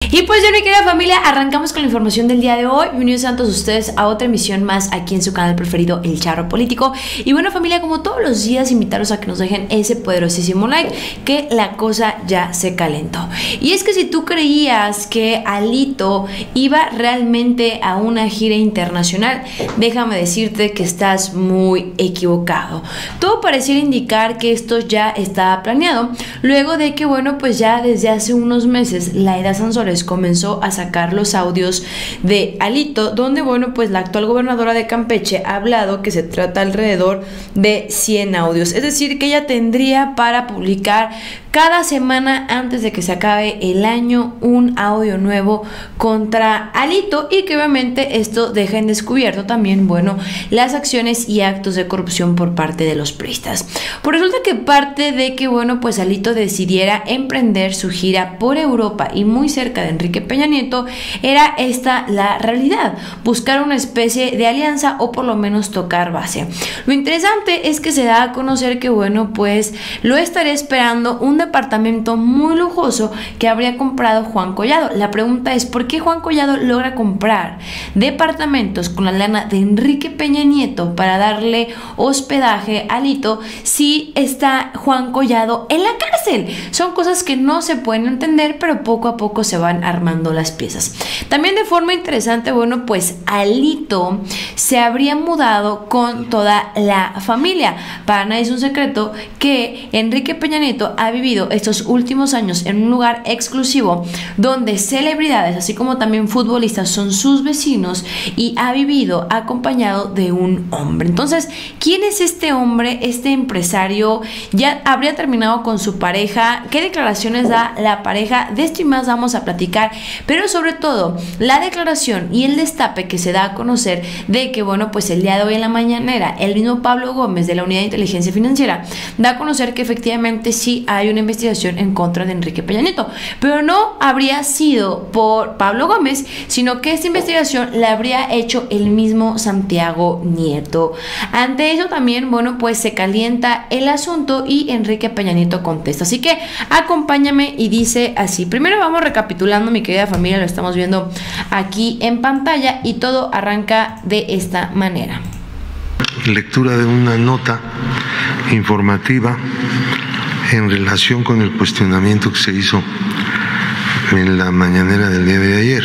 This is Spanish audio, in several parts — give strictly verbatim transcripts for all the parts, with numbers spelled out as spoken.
Y pues ya mi querida familia, arrancamos con la información del día de hoy. Bienvenidos a todos ustedes a otra emisión más aquí en su canal preferido, El Charro Político. Y bueno familia, como todos los días, invitaros a que nos dejen ese poderosísimo like, que la cosa ya se calentó. Y es que si tú creías que Alito iba realmente a una gira internacional, déjame decirte que estás muy equivocado. Todo pareciera indicar que esto ya estaba planeado, luego de que bueno pues ya desde hace unos meses Laida Sansores comenzó a sacar los audios de Alito, donde bueno pues la actual gobernadora de Campeche ha hablado que se trata alrededor de cien audios, es decir que ella tendría para publicar cada semana antes de que se acabe el año un audio nuevo contra Alito, y que obviamente esto deja en descubierto también bueno las acciones y actos de corrupción por parte de los priistas. Pues resulta que parte de que bueno pues Alito decidiera emprender su gira por Europa y muy cerca de Enrique Peña Nieto era esta la realidad: buscar una especie de alianza o por lo menos tocar base. Lo interesante es que se da a conocer que bueno pues lo estaría esperando un departamento muy lujoso que habría comprado Juan Collado. La pregunta es ¿por qué Juan Collado logra comprar departamentos con la lana de Enrique Peña Nieto para darle hospedaje a Alito si está Juan Collado en la cárcel? Son cosas que no se pueden entender, pero poco a poco se van armando las piezas. También de forma interesante, bueno pues Alito se habría mudado con toda la familia. Para nadie es un secreto que Enrique Peña Nieto ha vivido estos últimos años en un lugar exclusivo donde celebridades así como también futbolistas son sus vecinos, y ha vivido acompañado de un hombre. Entonces, ¿quién es este hombre, este empresario? ¿Ya habría terminado con su pareja? ¿Qué declaraciones da la pareja? De esto y más vamos a platicar, pero sobre todo la declaración y el destape que se da a conocer de que bueno pues el día de hoy en la mañanera el mismo Pablo Gómez de la Unidad de Inteligencia Financiera da a conocer que efectivamente sí hay una investigación en contra de Enrique Peña Nieto, pero no habría sido por Pablo Gómez, sino que esta investigación la habría hecho el mismo Santiago Nieto. Ante eso también, bueno, pues se calienta el asunto y Enrique Peña Nieto contesta. Así que acompáñame y dice así. Primero vamos recapitulando, mi querida familia, lo estamos viendo aquí en pantalla y todo arranca de esta manera. Lectura de una nota informativa en relación con el cuestionamiento que se hizo en la mañanera del día de ayer.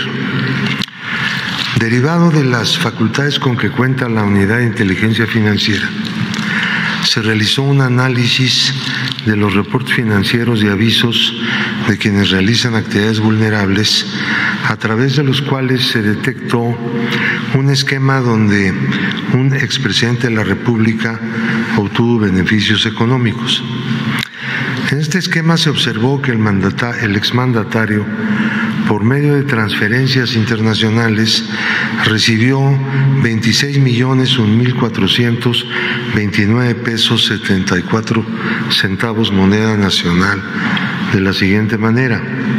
Derivado de las facultades con que cuenta la Unidad de Inteligencia Financiera, se realizó un análisis de los reportes financieros y avisos de quienes realizan actividades vulnerables, a través de los cuales se detectó un esquema donde un expresidente de la República obtuvo beneficios económicos. En este esquema se observó que el, mandata, el exmandatario, por medio de transferencias internacionales, recibió veintiséis millones un mil cuatrocientos veintinueve pesos setenta y cuatro centavos moneda nacional de la siguiente manera.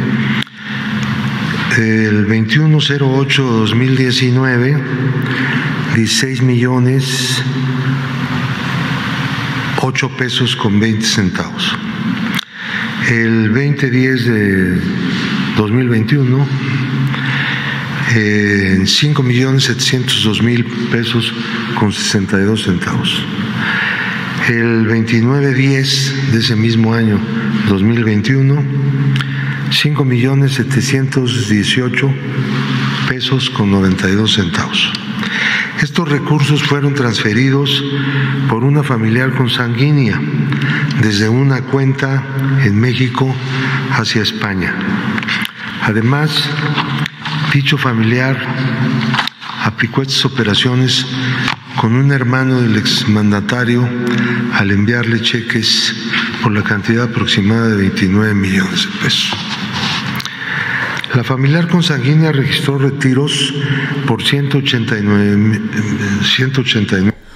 El veintiuno cero ocho dos mil diecinueve, dieciséis millones ocho pesos con veinte centavos. El veinte diez de dos mil veintiuno, en eh, cinco millones setecientos dos mil pesos con sesenta y dos centavos. El veintinueve diez de ese mismo año, dos mil veintiuno, cinco millones setecientos dieciocho pesos con noventa y dos centavos. Estos recursos fueron transferidos por una familiar consanguínea desde una cuenta en México hacia España. Además, dicho familiar aplicó estas operaciones con un hermano del exmandatario al enviarle cheques por la cantidad aproximada de veintinueve millones de pesos. La familiar consanguínea registró retiros por ciento ochenta y nueve. Bueno, pues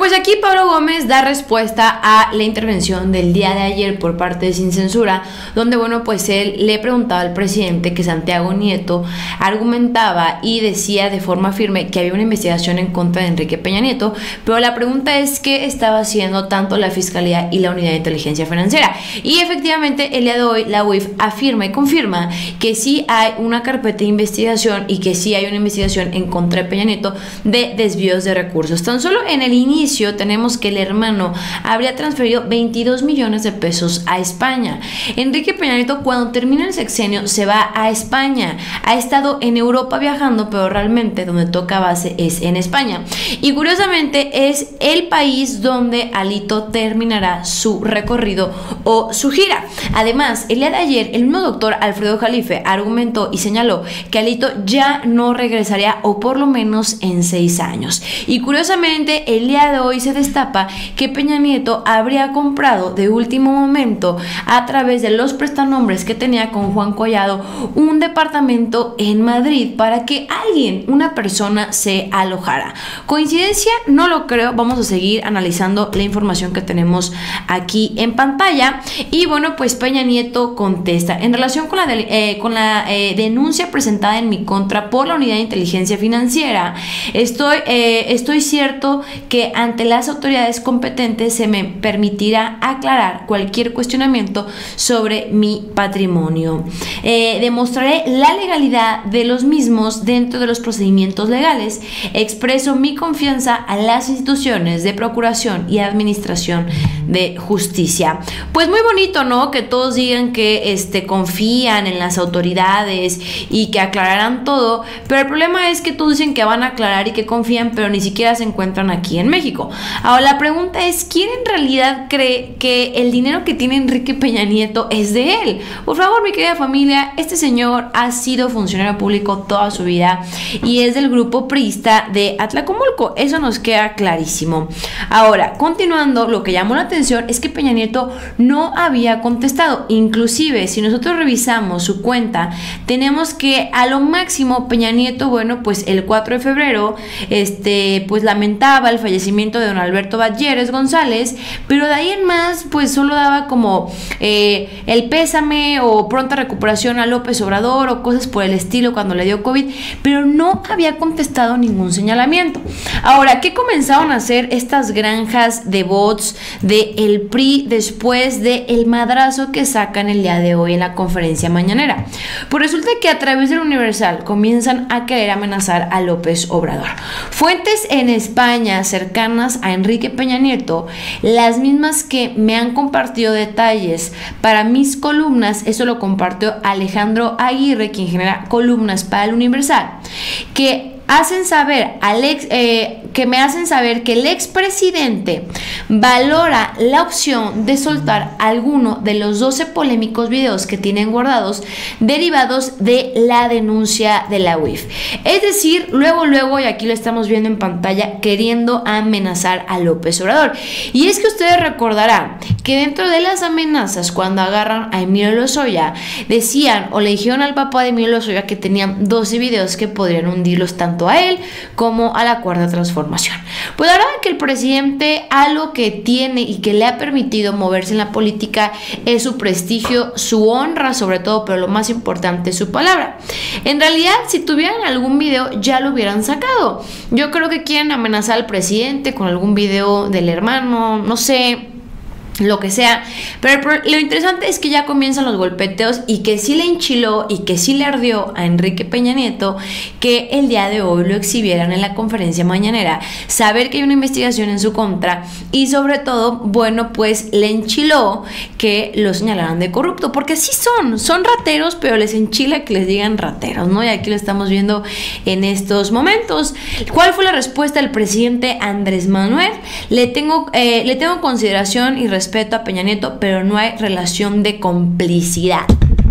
pues aquí Pablo Gómez da respuesta a la intervención del día de ayer por parte de Sin Censura, donde, bueno, pues él le preguntaba al presidente que Santiago Nieto argumentaba y decía de forma firme que había una investigación en contra de Enrique Peña Nieto, pero la pregunta es qué estaba haciendo tanto la Fiscalía y la Unidad de Inteligencia Financiera. Y efectivamente el día de hoy la U I F afirma y confirma que sí hay una carpeta de investigación y que sí hay una investigación en contra de Peña Nieto de desvíos de recursos. Tan solo en el inicio tenemos que el hermano habría transferido veintidós millones de pesos a España. Enrique Peña Nieto, cuando termina el sexenio, se va a España. Ha estado en Europa viajando, pero realmente donde toca base es en España. Y curiosamente es el país donde Alito terminará su recorrido o su gira. Además, el día de ayer, el mismo doctor Alfredo Jalife argumentó y señaló que Alito ya no regresaría, o por lo menos en seis años. Y curiosamente, el día de hoy se destapa que Peña Nieto habría comprado de último momento, a través de los prestanombres que tenía con Juan Collado, un departamento en Madrid para que alguien, una persona, se alojara. ¿Coincidencia? No lo creo. Vamos a seguir analizando la información que tenemos aquí en pantalla. Y bueno, pues Peña Nieto contesta en relación con la, de, eh, con la eh, denuncia presentada en mi contra por la Unidad de Inteligencia Financiera. Estoy, eh, estoy cierto que ante las autoridades competentes se me permitirá aclarar cualquier cuestionamiento sobre mi patrimonio. Eh, demostraré la legalidad de los mismos dentro de los procedimientos legales. Expreso mi confianza a las instituciones de procuración y administración de justicia. Pues muy bonito, ¿no? Que todos digan que este, confían en las autoridades y que aclararán todo, pero el problema es que todos dicen que van a aclarar y que confían, pero ni siquiera se encuentran aquí en México. Ahora la pregunta es, ¿quién en realidad cree que el dinero que tiene Enrique Peña Nieto es de él? Por favor, mi querida familia, este señor ha sido funcionario público toda su vida y es del grupo priista de Atlacomulco. Eso nos queda clarísimo. Ahora, continuando, lo que llamó la atención es que Peña Nieto no había contestado. Inclusive, si nosotros revisamos su cuenta, tenemos que a lo máximo Peña Nieto, bueno, pues el cuatro de febrero, este, pues lamentaba el fallecimiento de don Alberto Valleres González, pero de ahí en más, pues solo daba como eh, el pésame o pronta recuperación a López Obrador o cosas por el estilo cuando le dio COVID, pero no había contestado ningún señalamiento. Ahora, ¿qué comenzaron a hacer estas granjas de bots de el P R I después de el madrazo que sacan el día de hoy en la conferencia mañanera? Pues resulta que a través del Universal comienzan a querer amenazar a López Obrador. Fuentes en España cercanas a Enrique Peña Nieto, las mismas que me han compartido detalles para mis columnas, eso lo compartió Alejandro Aguirre, quien genera columnas para el Universal, que hacen saber al ex, eh, que me hacen saber que el expresidente valora la opción de soltar alguno de los doce polémicos videos que tienen guardados derivados de la denuncia de la U I F. Es decir, luego, luego, y aquí lo estamos viendo en pantalla, queriendo amenazar a López Obrador. Y es que ustedes recordarán que dentro de las amenazas, cuando agarran a Emilio Lozoya, decían o le dijeron al papá de Emilio Lozoya que tenían doce videos que podrían hundirlos tanto a él como a la Cuarta Transformación. Pues la verdad es que el presidente algo que tiene y que le ha permitido moverse en la política es su prestigio, su honra sobre todo, pero lo más importante es su palabra. En realidad, si tuvieran algún video ya lo hubieran sacado. Yo creo que quieren amenazar al presidente con algún video del hermano, no sé, lo que sea, pero lo interesante es que ya comienzan los golpeteos y que sí le enchiló y que sí le ardió a Enrique Peña Nieto que el día de hoy lo exhibieran en la conferencia mañanera, saber que hay una investigación en su contra y sobre todo, bueno, pues le enchiló que lo señalaran de corrupto, porque sí son, son rateros, pero les enchila que les digan rateros, ¿no? Y aquí lo estamos viendo en estos momentos. ¿Cuál fue la respuesta del presidente Andrés Manuel? Le tengo, eh, le tengo consideración y respeto respeto a Peña Nieto, pero no hay relación de complicidad.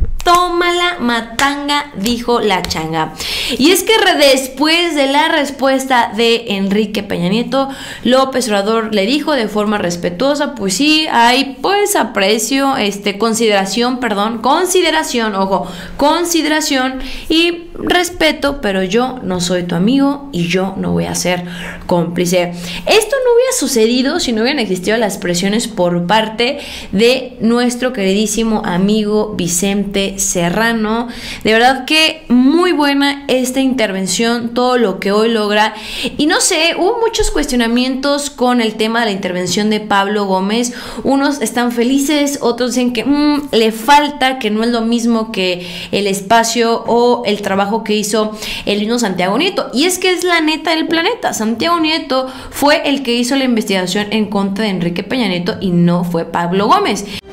Tómala, matanga, dijo la changa. Y es que después de la respuesta de Enrique Peña Nieto, López Obrador le dijo de forma respetuosa, pues sí, hay pues aprecio, este, consideración, perdón, consideración, ojo, consideración y respeto, pero yo no soy tu amigo y yo no voy a ser cómplice. Esto hubiera sucedido si no hubieran existido las presiones por parte de nuestro queridísimo amigo Vicente Serrano. De verdad que muy buena esta intervención, todo lo que hoy logra. Y no sé, hubo muchos cuestionamientos con el tema de la intervención de Pablo Gómez. Unos están felices, otros dicen que mmm, le falta, que no es lo mismo que el espacio o el trabajo que hizo el mismo Santiago Nieto. Y es que es la neta del planeta. Santiago Nieto fue el que hizo la investigación en contra de Enrique Peña Nieto y no fue Pablo Gómez.